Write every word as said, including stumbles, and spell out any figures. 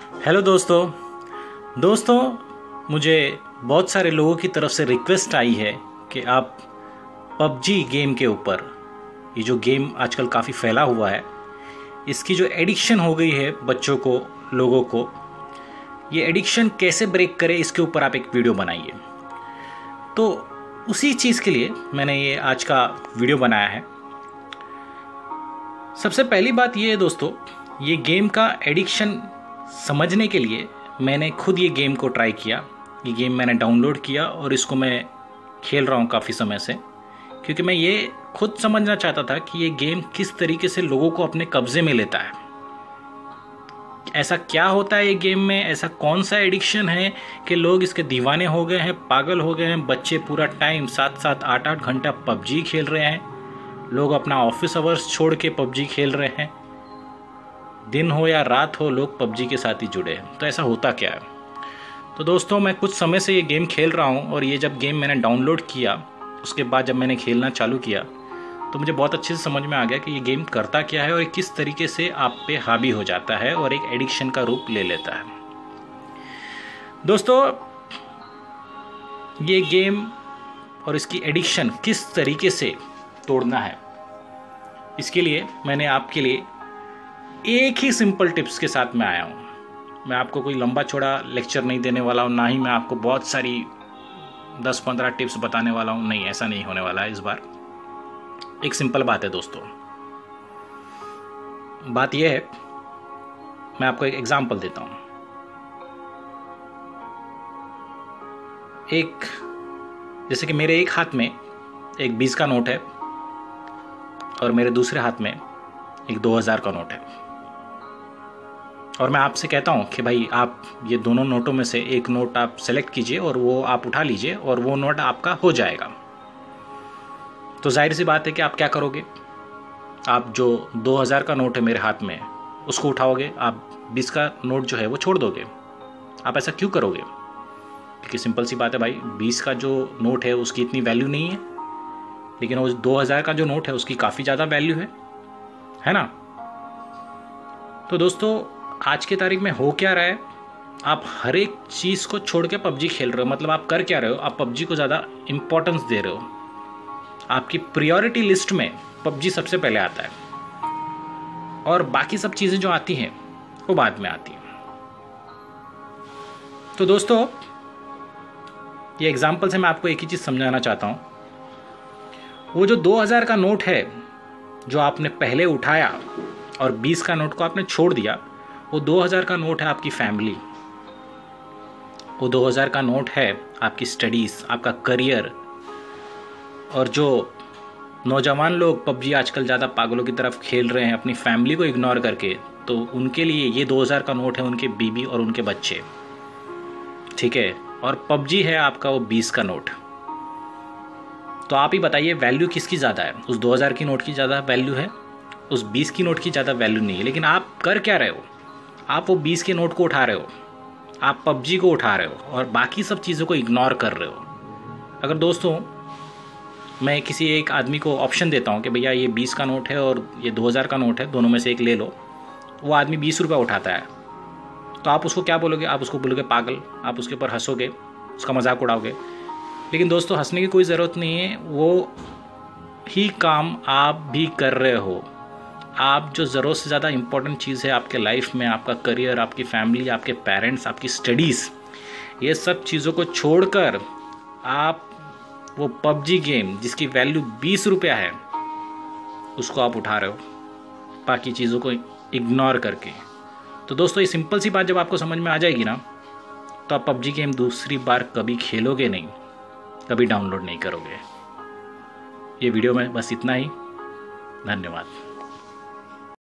Hello दोस्तों दोस्तों मुझे बहुत सारे लोगों की तरफ से रिक्वेस्ट आई है कि आप पबजी गेम के ऊपर, ये जो गेम आजकल काफ़ी फैला हुआ है, इसकी जो एडिक्शन हो गई है बच्चों को, लोगों को, ये एडिक्शन कैसे ब्रेक करे, इसके ऊपर आप एक वीडियो बनाइए। तो उसी चीज़ के लिए मैंने ये आज का वीडियो बनाया है। सबसे पहली बात ये है दोस्तों, ये गेम का एडिक्शन समझने के लिए मैंने खुद ये गेम को ट्राई किया। ये गेम मैंने डाउनलोड किया और इसको मैं खेल रहा हूँ काफ़ी समय से, क्योंकि मैं ये खुद समझना चाहता था कि ये गेम किस तरीके से लोगों को अपने कब्जे में लेता है। ऐसा क्या होता है ये गेम में, ऐसा कौन सा एडिक्शन है कि लोग इसके दीवाने हो गए हैं, पागल हो गए हैं। बच्चे पूरा टाइम सात सात आठ आठ घंटा पबजी खेल रहे हैं। लोग अपना ऑफिस आवर्स छोड़ के पबजी खेल रहे हैं। दिन हो या रात हो, लोग पबजी के साथ ही जुड़े हैं। तो ऐसा होता क्या है? तो दोस्तों, मैं कुछ समय से ये गेम खेल रहा हूँ और ये जब गेम मैंने डाउनलोड किया, उसके बाद जब मैंने खेलना चालू किया तो मुझे बहुत अच्छे से समझ में आ गया कि ये गेम करता क्या है और किस तरीके से आप पे हावी हो जाता है और एक एडिक्शन का रूप ले लेता है। दोस्तों, ये गेम और इसकी एडिक्शन किस तरीके से तोड़ना है, इसके लिए मैंने आपके लिए एक ही सिंपल टिप्स के साथ में आया हूँ। मैं आपको कोई लंबा चौड़ा लेक्चर नहीं देने वाला हूँ, ना ही मैं आपको बहुत सारी दस पंद्रह टिप्स बताने वाला हूँ। नहीं, ऐसा नहीं होने वाला है इस बार। एक सिंपल बात है दोस्तों। बात यह है, मैं आपको एक एग्जांपल देता हूँ। एक जैसे कि मेरे एक हाथ में एक बीस का नोट है और मेरे दूसरे हाथ में एक दो हज़ार का नोट है, और मैं आपसे कहता हूं कि भाई आप ये दोनों नोटों में से एक नोट आप सेलेक्ट कीजिए और वो आप उठा लीजिए और वो नोट आपका हो जाएगा। तो जाहिर सी बात है कि आप क्या करोगे? आप जो दो हज़ार का नोट है मेरे हाथ में, उसको उठाओगे। आप बीस का नोट जो है वो छोड़ दोगे। आप ऐसा क्यों करोगे? क्योंकि सिंपल सी बात है भाई, बीस का जो नोट है उसकी इतनी वैल्यू नहीं है, लेकिन वो दो हज़ार का जो नोट है उसकी काफ़ी ज़्यादा वैल्यू है है ना? तो दोस्तों, आज की तारीख में हो क्या रहा है, आप हर एक चीज़ को छोड़ के पबजी खेल रहे हो। मतलब आप कर क्या रहे हो? आप पबजी को ज़्यादा इंपॉर्टेंस दे रहे हो। आपकी प्रायोरिटी लिस्ट में पबजी सबसे पहले आता है और बाकी सब चीज़ें जो आती हैं वो बाद में आती हैं। तो दोस्तों, ये एग्जाम्पल से मैं आपको एक ही चीज़ समझाना चाहता हूँ। वो जो दो हज़ार का नोट है जो आपने पहले उठाया और बीस का नोट को आपने छोड़ दिया, वो दो हज़ार का नोट है आपकी फैमिली। वो दो हज़ार का नोट है आपकी स्टडीज़, आपका करियर। और जो नौजवान लोग पबजी आजकल ज़्यादा पागलों की तरफ खेल रहे हैं अपनी फैमिली को इग्नोर करके, तो उनके लिए ये दो हज़ार का नोट है उनके बीबी और उनके बच्चे, ठीक है? और पबजी है आपका वो बीस का नोट। तो आप ही बताइए, वैल्यू किसकी ज़्यादा है? उस दो हज़ार की नोट की ज़्यादा वैल्यू है, उस बीस की नोट की ज़्यादा वैल्यू नहीं है। लेकिन आप कर क्या रहे हो? आप वो बीस के नोट को उठा रहे हो, आप पबजी को उठा रहे हो और बाकी सब चीज़ों को इग्नोर कर रहे हो। अगर दोस्तों मैं किसी एक आदमी को ऑप्शन देता हूँ कि भैया ये बीस का नोट है और ये दो हज़ार का नोट है, दोनों में से एक ले लो, वो आदमी बीस रुपये उठाता है, तो आप उसको क्या बोलोगे? आप उसको बोलोगे पागल, आप उसके ऊपर हंसोगे, उसका मजाक उड़ाओगे। लेकिन दोस्तों, हंसने की कोई ज़रूरत नहीं है। वो ही काम आप भी कर रहे हो। आप जो ज़रूरत से ज़्यादा इंपॉर्टेंट चीज़ है आपके लाइफ में, आपका करियर, आपकी फैमिली, आपके पेरेंट्स, आपकी स्टडीज़, ये सब चीज़ों को छोड़कर आप वो पबजी गेम जिसकी वैल्यू बीस रुपया है उसको आप उठा रहे हो, बाकी चीज़ों को इग्नोर करके। तो दोस्तों, ये सिंपल सी बात जब आपको समझ में आ जाएगी ना, तो आप पबजी गेम दूसरी बार कभी खेलोगे नहीं, कभी डाउनलोड नहीं करोगे। ये वीडियो में बस इतना ही। धन्यवाद।